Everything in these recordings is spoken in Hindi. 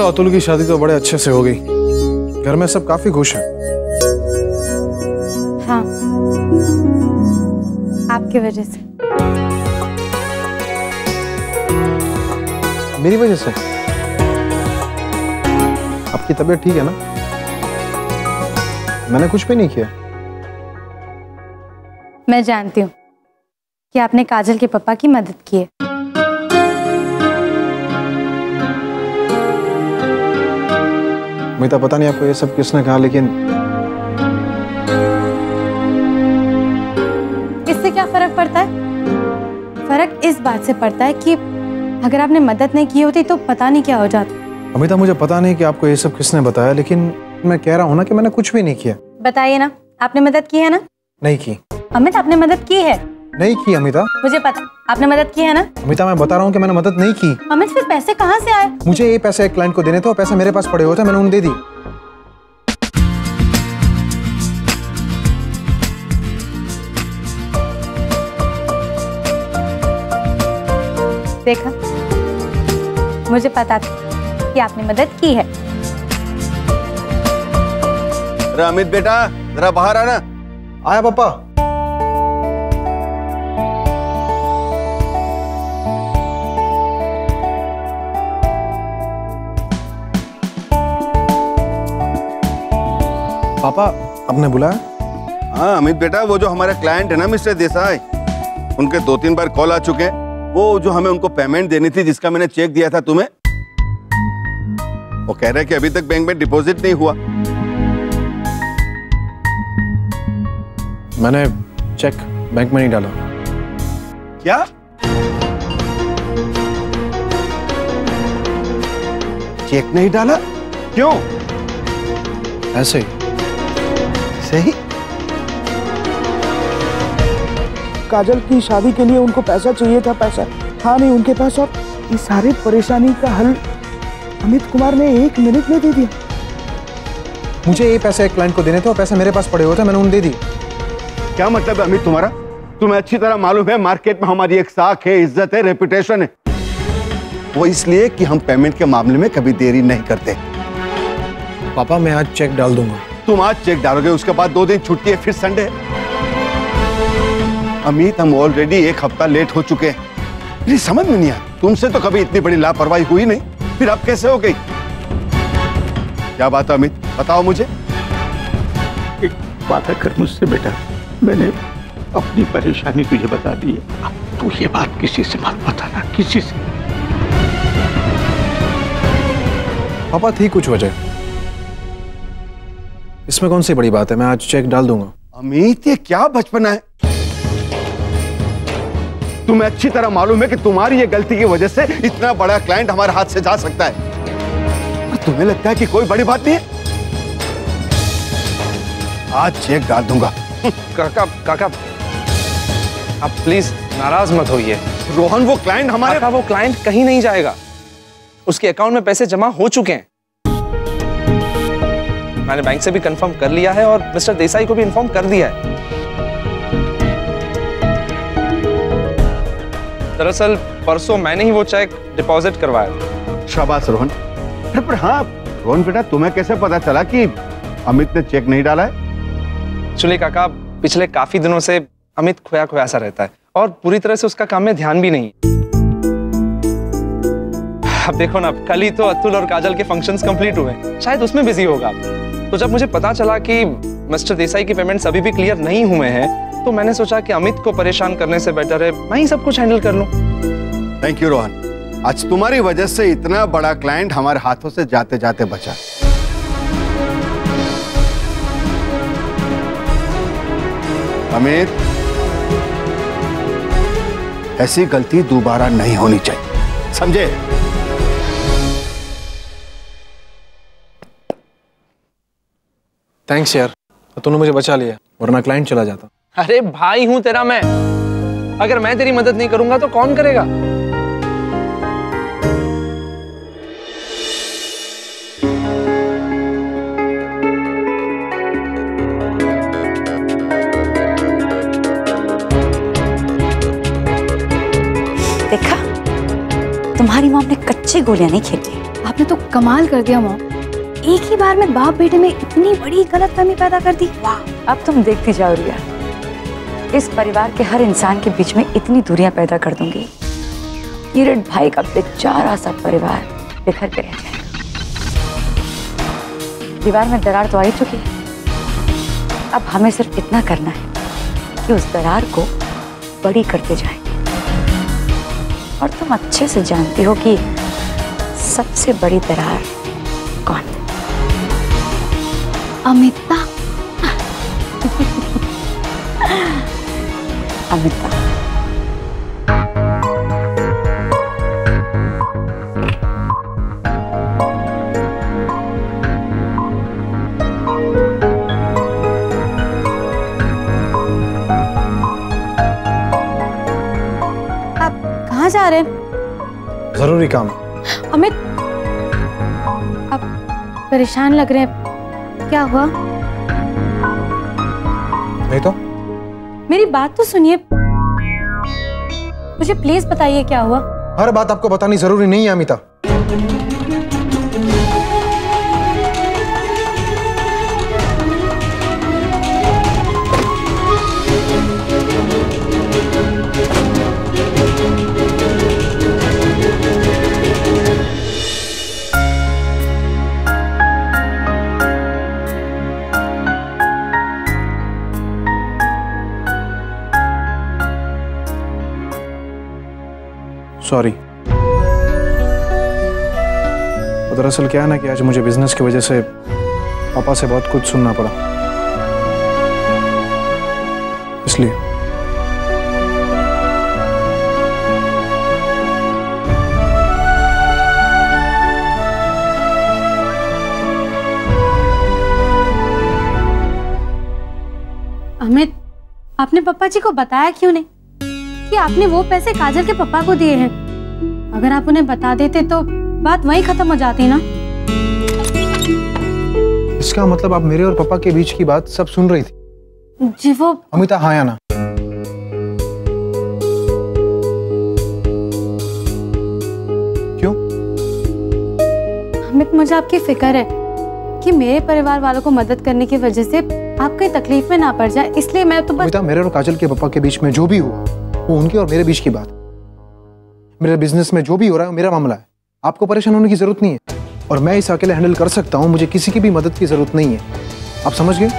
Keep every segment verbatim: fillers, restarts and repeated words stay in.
और अतुल की शादी तो बड़े अच्छे से हो गई। घर में सब काफी खुश हैं। हाँ, आपकी वजह से। मेरी वजह से? आपकी तबीयत ठीक है ना? मैंने कुछ भी नहीं किया। मैं जानती हूँ कि आपने काजल के पापा की मदद की है। अमिता, पता नहीं आपको ये सब किसने कहा, लेकिन इससे क्या फर्क पड़ता है? फर्क इस बात से पड़ता है कि अगर आपने मदद नहीं की होती तो पता नहीं क्या हो जाता। अमिता, मुझे पता नहीं कि आपको ये सब किसने बताया, लेकिन मैं कह रहा हूँ ना कि मैंने कुछ भी नहीं किया। बताइए ना, आपने मदद की है ना? नहीं की। अमित, आपने मदद की है? नहीं की अमिता। मुझे पता, आपने मदद की है ना? अमिता, मैं बता रहा हूँ कि मैंने मदद नहीं की। अमित, फिर पैसे कहाँ से आए? मुझे ये पैसे एक क्लाइंट को देने थे और पैसे मेरे पास पड़े हुए थे, मैंने उन्हें दे दी। देखा, मुझे पता था कि आपने मदद की है। अरे अमित बेटा, जरा बाहर आना। आया पापा। पापा, आपने बुलाया? हाँ अमित बेटा, वो जो हमारे क्लाइंट है ना मिस्टर देसाई, उनके दो तीन बार कॉल आ चुके हैं। वो जो हमें उनको पेमेंट देनी थी, जिसका मैंने चेक दिया था तुम्हें, वो कह रहे हैं कि अभी तक बैंक में डिपॉजिट नहीं हुआ। मैंने चेक बैंक में नहीं डाला। क्या? चेक नहीं डाला? क्यों? ऐसे ही। सही। काजल की शादी के लिए उनको पैसा चाहिए था, पैसा था नहीं उनके पास, और ये सारी परेशानी का हल अमित कुमार ने एक मिनट में दे दिया। मुझे ये पैसे एक क्लाइंट को देने थे और पैसे मेरे पास पड़े हुए थे, मैंने उन्हें दे दी। क्या मतलब है अमित तुम्हारा? तुम्हें अच्छी तरह मालूम है मार्केट में हमारी एक साख है, इज्जत है, रेपुटेशन है। वो इसलिए कि हम पेमेंट के मामले में कभी देरी नहीं करते। पापा, मैं आज चेक डाल दूंगा। तुम आज चेक डालोगे, उसके बाद दो दिन छुट्टी है, फिर संडे है। अमित, हम ऑलरेडी एक हफ्ता लेट हो चुके हैं। मेरी समझ में नहीं आया, तुमसे तो कभी इतनी बड़ी लापरवाही हुई नहीं, फिर अब कैसे हो गई? क्या बात है अमित, बताओ मुझे। एक वादा कर मुझसे बेटा, मैंने अपनी परेशानी तुझे बता दी है, अब तू ये बात किसी से मत बताना, किसी से। पापा, थी कुछ वजह, इसमें कौन सी बड़ी बात है, मैं आज चेक डाल दूंगा। अमित, ये क्या बचपना है? तुम्हें अच्छी तरह मालूम है कि तुम्हारी ये गलती की वजह से इतना बड़ा क्लाइंट हमारे हाथ से जा सकता है, और तुम्हें लगता है कि कोई बड़ी बात नहीं है। आज चेक डाल दूंगा। काका, काका, आप प्लीज नाराज मत होइए। रोहन, वो क्लाइंट हमारे काका, वो क्लाइंट कहीं नहीं जाएगा। उसके अकाउंट में पैसे जमा हो चुके हैं। मैंने बैंक से भी कंफर्म कर लिया है और मिस्टर देसाई को भी इन्फॉर्म कर दिया है। दरअसल परसों मैंने ही वो चेक डिपॉजिट करवाया। शाबाश रोहन। पर हाँ रोहन बेटा, तुम्हें कैसे पता चला कि अमित ने चेक नहीं डाला है? एक्चुअली काका, पिछले काफी दिनों से अमित खोया खोया सा रहता है और पूरी तरह से उसका काम में ध्यान भी नहीं। अब देखो ना, कल ही तो अतुल और काजल के फंक्शंस कंप्लीट हुए, शायद उसमें बिजी होगा। तो जब मुझे पता चला कि मिस्टर देसाई की पेमेंट्स अभी भी क्लियर नहीं हुए हैं, तो मैंने सोचा कि अमित को परेशान करने से बेटर है मैं ही सब कुछ हैंडल कर लूं। थैंक यू रोहन, आज तुम्हारी वजह से इतना बड़ा क्लाइंट हमारे हाथों से जाते जाते बचा। अमित, ऐसी गलती दोबारा नहीं होनी चाहिए, समझे? थैंक्स यार, तो तूने मुझे बचा लिया, वरना क्लाइंट चला जाता। अरे भाई हूं तेरा मैं, अगर मैं तेरी मदद नहीं करूंगा तो कौन करेगा? देखा, तुम्हारी मॉम ने कच्ची गोलियां नहीं खेली, अब आपने तो कमाल कर दिया मॉम, एक ही बार में बाप बेटे में इतनी बड़ी गलतफहमी पैदा कर दी। वाह। अब तुम देखती जाओ रिया, इस परिवार के हर इंसान के बीच में इतनी दूरियां पैदा कर दूंगी, किरण भाई का बेचारा सा परिवार बिखर के रह जाएगा। दीवार में दरार तो आ ही चुकी है, अब हमें सिर्फ इतना करना है कि उस दरार को बड़ी करते जाएं। और तुम अच्छे से जानती हो कि सबसे बड़ी दरार कौन है? अमिता। अमिता। आप कहाँ जा रहे हैं? जरूरी काम। अमित, आप परेशान लग रहे हैं, क्या हुआ? नहीं तो मेरी बात तो सुनिए, मुझे प्लीज बताइए क्या हुआ। हर बात आपको बतानी जरूरी नहीं है अमिता। सॉरी। तो दरअसल क्या है ना कि आज मुझे बिजनेस की वजह से पापा से बहुत कुछ सुनना पड़ा, इसलिए। अमित, आपने पापा जी को बताया क्यों नहीं कि आपने वो पैसे काजल के पापा को दिए हैं? अगर आप उन्हें बता देते तो बात वहीं खत्म हो जाती ना। इसका मतलब आप मेरे और पापा के बीच की बात सब सुन रही थी? जी वो अमिता, हाँ या ना? क्यों? अमित, मुझे आपकी फिक्र है कि मेरे परिवार वालों को मदद करने की वजह से आप कहीं तकलीफ में ना पड़ जाए, इसलिए मैं तो बस। अमिता, मेरे और काजल के पापा के बीच में जो भी हुआ वो उनके और मेरे बीच की बात। मेरे बिजनेस में जो भी हो रहा है वो मेरा मामला है, आपको परेशान होने की जरूरत नहीं है। और मैं इसे अकेले हैंडल कर सकता हूं, मुझे किसी की भी मदद की जरूरत नहीं है। आप समझ गए?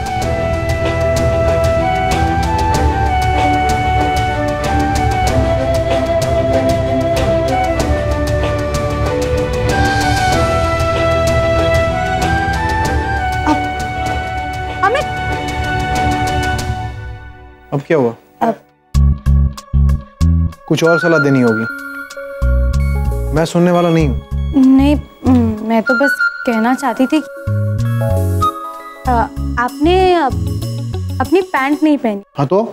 अमित, अब क्या हुआ? अब कुछ और सलाह देनी होगी, मैं सुनने वाला नहीं हूं। नहीं, मैं तो बस कहना चाहती थी आ, आपने अपनी पैंट नहीं पहनी। हाँ तो?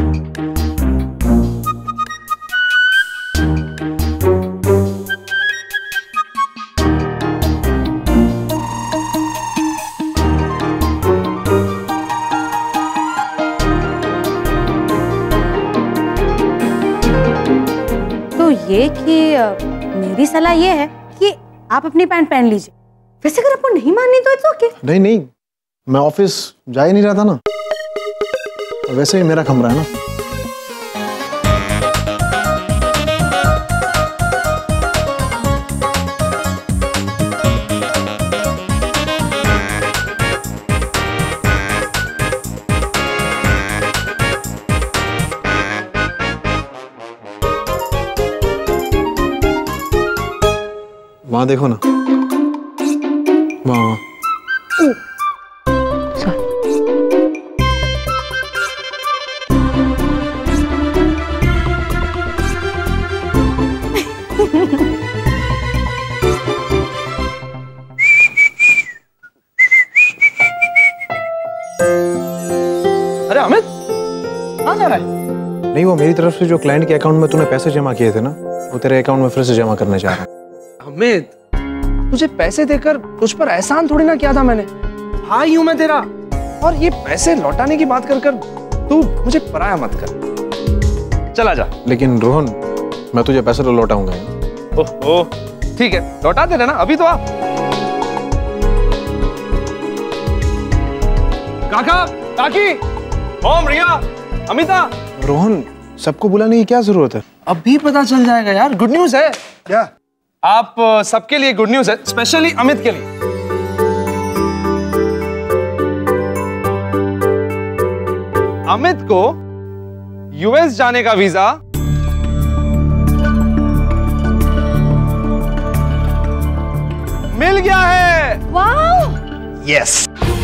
तो ये कि मेरी सलाह ये है कि आप अपनी पैंट पहन लीजिए। वैसे अगर आपको नहीं माननी तो इट्स ओके। नहीं नहीं, मैं ऑफिस जा ही नहीं रहा था ना, वैसे ही मेरा कमरा है ना। वहां देखो ना, वहां वहां। अरे अमित, कहाँ जा रहा है? नहीं, वो मेरी तरफ से जो क्लाइंट के अकाउंट में तूने पैसे जमा किए थे ना, वो तेरे अकाउंट में फिर से जमा करने जा रहा है। अमित, तुझे पैसे देकर तुझ पर एहसान थोड़ी ना किया था मैंने, भाई हूं मैं तेरा। और ये पैसे लौटाने की बात कर कर तू मुझे पराया मत कर। चला जा। लेकिन रोहन, मैं तुझे पैसे तो लौटाऊंगा। ओहो, ठीक है, लौटा दे रहे ना, अभी तो आ। काका, काकी, ओम, रिया, अमिता। रोहन, सबको बुलाने की क्या जरूरत है? अभी पता चल जाएगा यार, गुड न्यूज है। क्या? आप सबके लिए गुड न्यूज है, स्पेशली अमित के लिए। अमित को यूएस जाने का वीजा मिल गया है। वाओ! यस।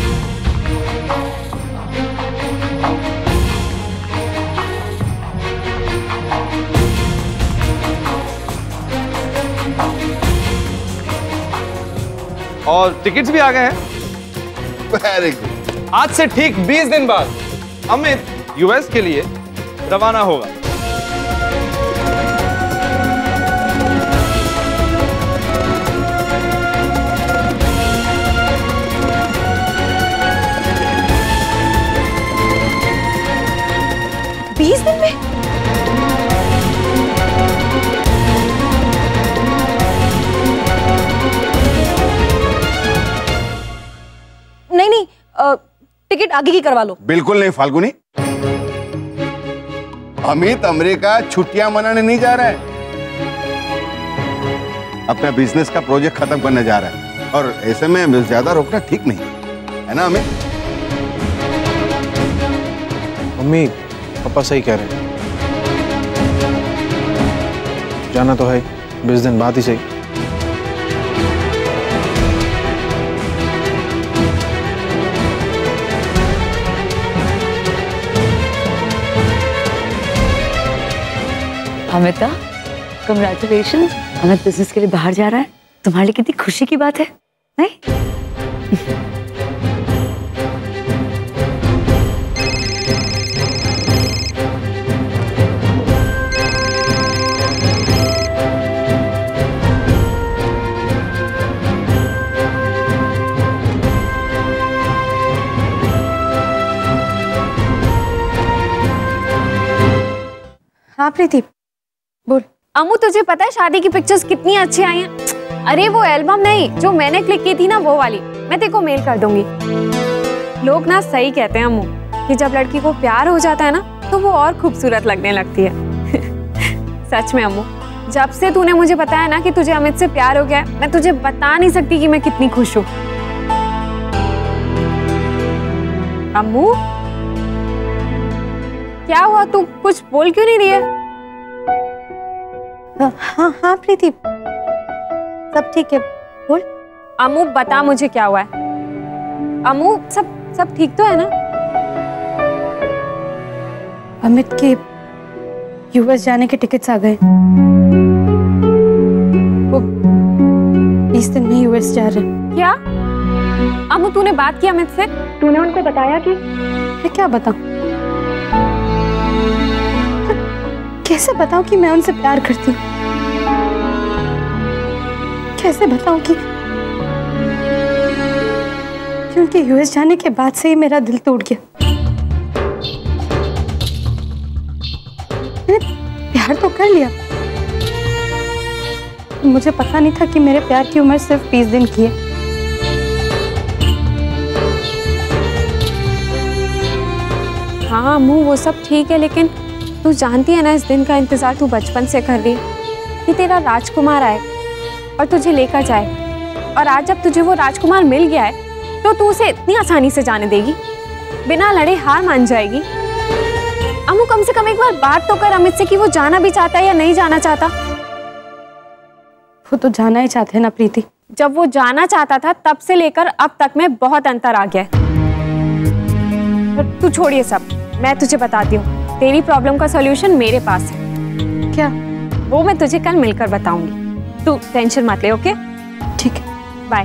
और टिकट्स भी आ गए हैं। Very good. आज से ठीक बीस दिन बाद अमित यूएस के लिए रवाना होगा। बीस दिन में? नहीं नहीं, आ, टिकट आगे की करवा लो। बिल्कुल नहीं फाल्गुनी, अमित अमेरिका छुट्टियां मनाने नहीं जा रहा है, अपना बिजनेस का प्रोजेक्ट खत्म करने जा रहा है, और ऐसे में ज्यादा रोकना ठीक नहीं है ना अमित? मम्मी पापा सही कह रहे हैं, जाना तो है, बीस दिन बाद ही सही। अमिता, कंग्रेचुलेशंस। अमित बिजनेस के लिए बाहर जा रहा है, तुम्हारे लिए कितनी खुशी की बात है, नहीं? हाँ प्रीति, बोल। अमू, तुझे पता है शादी की पिक्चर्स कितनी अच्छी आई हैं? अरे वो एल्बम नहीं, जो मैंने क्लिक की थी ना, वो वाली मैं तेरे को मेल कर दूंगी। लोग ना सही कहते हैं अमू कि जब लड़की को प्यार हो जाता है ना, तो वो और खूबसूरत लगने लगती है। सच में अमू, जब से तूने मुझे बताया ना कि तुझे अमित से प्यार हो गया है, मैं तुझे बता नहीं सकती कि मैं कितनी खुश हूँ। अम्मू, क्या हुआ? तू कुछ बोल क्यों नहीं रही है? हाँ हाँ प्रीति, सब ठीक है, बोल। अम्मू बता मुझे क्या हुआ है। अम्मू, सब सब ठीक तो है ना? अमित के यूएस जाने के टिकट्स आ गए, वो बीस दिन में यूएस जा रहे हैं। क्या? अम्मू, तूने बात की अमित से? तूने उनको बताया कि? मैं क्या बताऊं? कैसे बताऊं कि मैं उनसे प्यार करती हूँ? कैसे बताऊं कि कि उनके यूएस जाने के बाद से ही मेरा दिल टूट गया। मैंने प्यार तो कर लिया, मुझे पता नहीं था कि मेरे प्यार की उम्र सिर्फ बीस दिन की है। हाँ अम्मू, वो सब ठीक है, लेकिन तू जानती है ना, इस दिन का इंतजार तू बचपन से कर रही है कि तेरा राजकुमार आए और तुझे लेकर जाए। और आज जब तुझे वो राजकुमार मिल गया है, तो तू उसे इतनी आसानी से जाने देगी? बिना लड़े हार मान जाएगी? अम्मू, कम से कम एक बार बात तो कर अमित से कि वो जाना भी चाहता है या नहीं जाना चाहता। वो तो जाना ही चाहते हैं ना प्रीति। जब वो जाना चाहता था तब से लेकर अब तक में बहुत अंतर आ गया है। तू छोड़िए सब, मैं तुझे बताती हूँ, तेरी प्रॉब्लम का सॉल्यूशन मेरे पास है। क्या? वो मैं तुझे कल मिलकर बताऊंगी, तू टेंशन मत ले। ओके, ठीक है, बाय।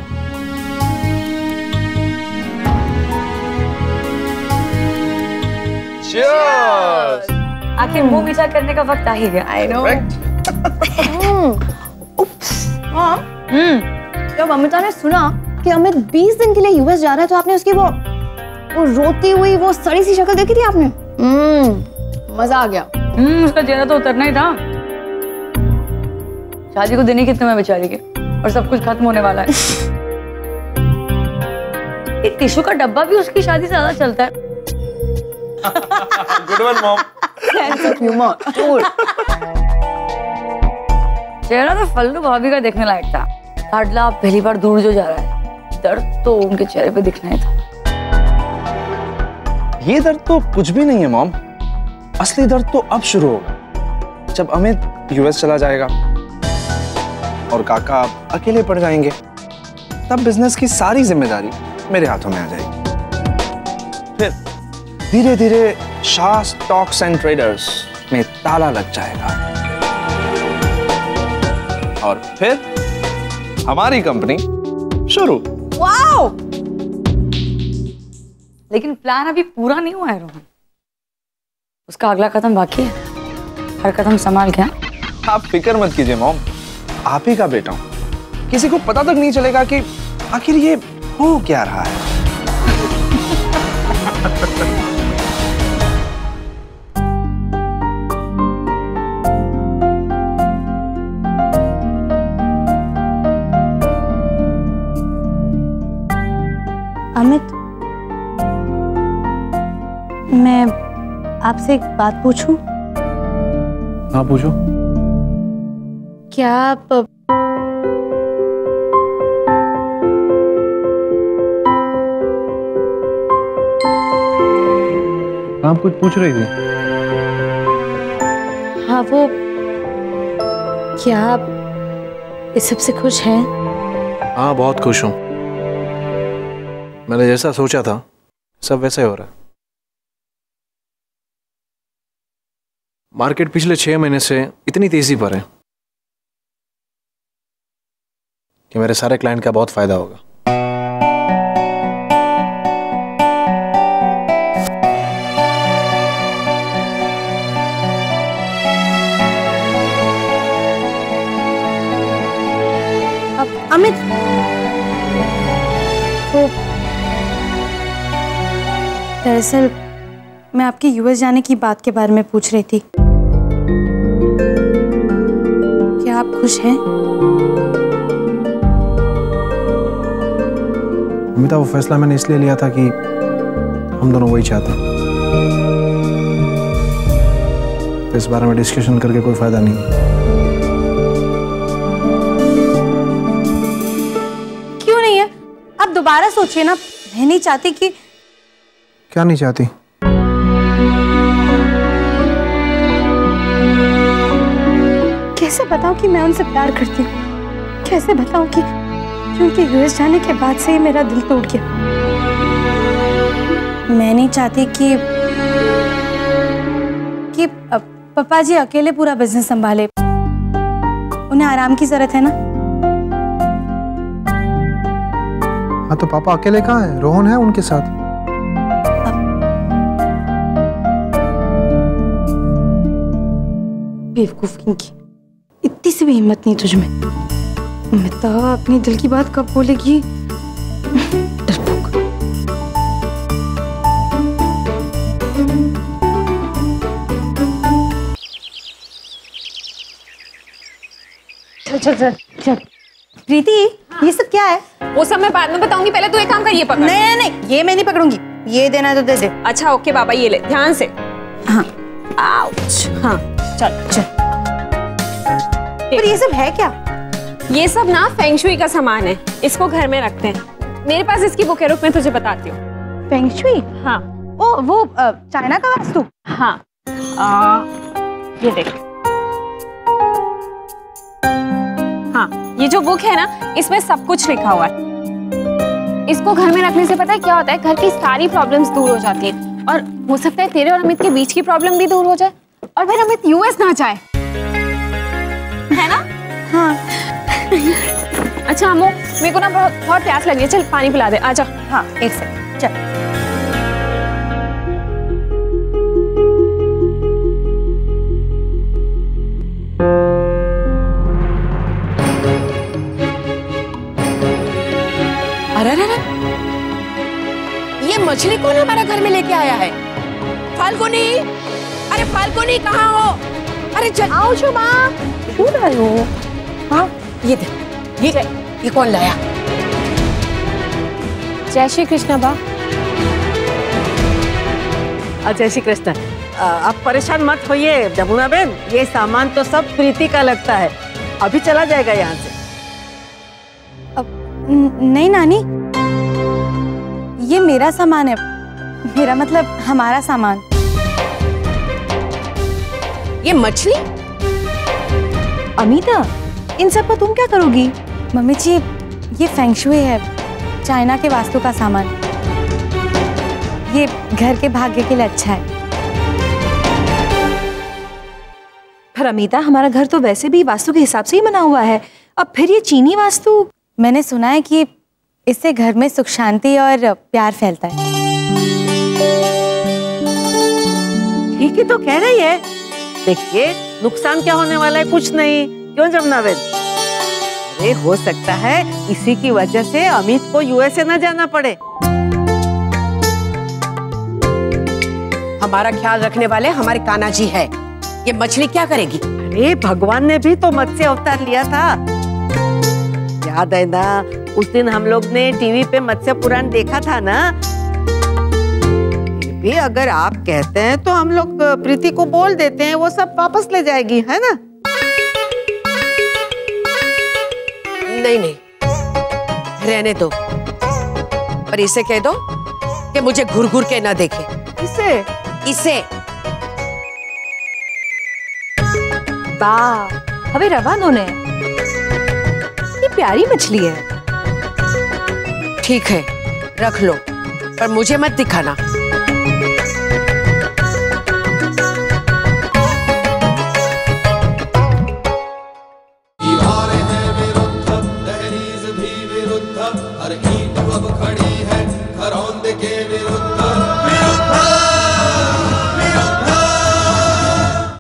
Cheers! आखिर मुंह मीठा करने का वक्त आ ही गया। I know. जब अमिता ने सुना कि अमित बीस दिन के लिए यूएस जा रहा है, तो आपने उसकी वो वो रोती हुई वो सड़ी सी शक्ल देखी थी आपने? हम्म, मजा आ गया। हम्म, उसका चेहरा तो उतरना ही था। शादी को दिन ही कितने में बेचारी के। और सब कुछ खत्म होने वाला है। एक टिश्यू का डब्बा भी उसकी शादी से ज्यादा चलता है। Good one mom. Sense of humour. चेहरा तो फल्लू भाभी का देखने लायक था। लाडला पहली बार दूर जो जा रहा है, दर्द तो उनके चेहरे पे दिखना ही था। ये दर्द तो कुछ भी नहीं है मॉम, असली दर्द तो अब शुरू होगा जब अमित यूएस चला जाएगा और काका अकेले पड़ जाएंगे। तब बिजनेस की सारी जिम्मेदारी मेरे हाथों में आ जाएगी। फिर धीरे धीरे शाह स्टॉक्स एंड ट्रेडर्स में ताला लग जाएगा और फिर हमारी कंपनी शुरू। वाओ! लेकिन प्लान अभी पूरा नहीं हुआ है रोहन, उसका अगला कदम बाकी है। हर कदम संभाल के। आप फिक्र मत कीजिए मॉम, आप ही का बेटा हूं। किसी को पता तक नहीं चलेगा कि आखिर ये हो क्या रहा है। अमित, मैं आपसे एक बात पूछूं? हाँ पूछो। क्या आप आप कुछ पूछ रही थी? हाँ वो, क्या आप इस सबसे खुश हैं? हाँ बहुत खुश हूँ। मैंने जैसा सोचा था सब वैसा ही हो रहा है। मार्केट पिछले छह महीने से इतनी तेजी पर है कि मेरे सारे क्लाइंट का बहुत फायदा होगा। अब अमित, तो दरअसल मैं आपके यूएस जाने की बात के बारे में पूछ रही थी। क्या आप खुश हैं? अमिता, वो फैसला मैंने इसलिए लिया था कि हम दोनों वही चाहते हैं। तो इस बारे में डिस्कशन करके कोई फायदा नहीं। क्यों नहीं है? आप दोबारा सोचिए ना। मैं नहीं चाहती कि। क्या नहीं चाहती? कैसे बताऊं कि मैं उनसे प्यार करती हूँ? कैसे बताऊं कि क्योंकि यूएस जाने के बाद से ही मेरा दिल टूट गया। मैं नहीं चाहती कि कि पापा जी अकेले पूरा बिजनेस संभाले। उन्हें आराम की जरूरत है ना। हाँ तो पापा अकेले कहाँ हैं? रोहन है उनके साथ। बेवकूफ की, इतनी सी भी हिम्मत नहीं तुझ में। अमिता अपनी दिल की बात कब बोलेगी? डरपोक। चल चल चल चल। प्रीति, ये सब क्या है? वो सब मैं बाद में बताऊंगी, पहले तू एक काम कर, ये पकड़। नहीं नहीं नहीं, ये मैं नहीं पकड़ूंगी। ये देना है तो दे दे। अच्छा ओके बाबा, ये ले ध्यान से। हाँ। आउच। हाँ चल चल। पर ये सब है क्या? ये सब ना फेंग शुई का सामान है, इसको घर में रखते हैं। मेरे पास इसकी बुक है, रुक मैं तुझे बताती हूँ। Feng shui? हाँ। ओ वो चाइना का वास्तु? हाँ। आ, ये देख। हाँ, ये जो बुक है ना, इसमें सब कुछ लिखा हुआ है। इसको घर में रखने से पता है क्या होता है? घर की सारी प्रॉब्लम्स दूर हो जाती हैं और हो सकता है तेरे और अमित के बीच की प्रॉब्लम भी दूर हो जाए और फिर अमित यूएस ना जाए, है ना? हाँ। अच्छा अम्मू, मेरे को ना बहुत बहुत प्यास लगी है, चल पानी पिला दे, आजा। हाँ एक सेकंड, चल। अरे अरे ये मछली कौन हमारा घर में लेके आया है? फाल्गुनी, अरे फाल्गुनी कहाँ हो? अरे चल आओ शुमा। क्यों रहे हो? हाँ ये दे, ये ये कौन लाया? जय श्री कृष्ण बा। जय श्री कृष्ण। आप परेशान मत होइए जमुना बहन, ये सामान तो सब प्रीति का लगता है, अभी चला जाएगा यहाँ से। अब नहीं नानी, ये मेरा सामान है, मेरा मतलब हमारा सामान। ये मछली? अमीता, इन सब का तुम क्या करोगी? मम्मी जी, ये फेंगशुई है, चाइना के वास्तु का सामान। ये घर के भाग्य के लिए अच्छा है। पर अमीता, हमारा घर तो वैसे भी वास्तु के हिसाब से ही बना हुआ है, अब फिर ये चीनी वास्तु? मैंने सुना है कि इससे घर में सुख शांति और प्यार फैलता है। ठीक ही तो कह रही है। देखिए, नुकसान क्या होने वाला है, कुछ नहीं। क्यों जमुना बहन? अरे हो सकता है इसी की वजह से अमित को यूएसए न जाना पड़े। हमारा ख्याल रखने वाले हमारे कान्हा जी है। ये मछली क्या करेगी? अरे भगवान ने भी तो मत्स्य अवतार लिया था, याद है ना? उस दिन हम लोग ने टीवी पे मत्स्य पुराण देखा था ना। फिर भी अगर आप कहते हैं तो हम लोग प्रीति को बोल देते हैं, वो सब वापस ले जाएगी, है ना? नहीं नहीं, रहने दो। पर इसे कह दो कि मुझे घुर घुर के ना देखे। इसे इसे बा हमें रवा दो ने, ये प्यारी मछली है। ठीक है, रख लो, पर मुझे मत दिखाना। दहलीज भी विरुद्ध, हर ईंट अब खड़ी है, घरौंदे के विरुद्ध।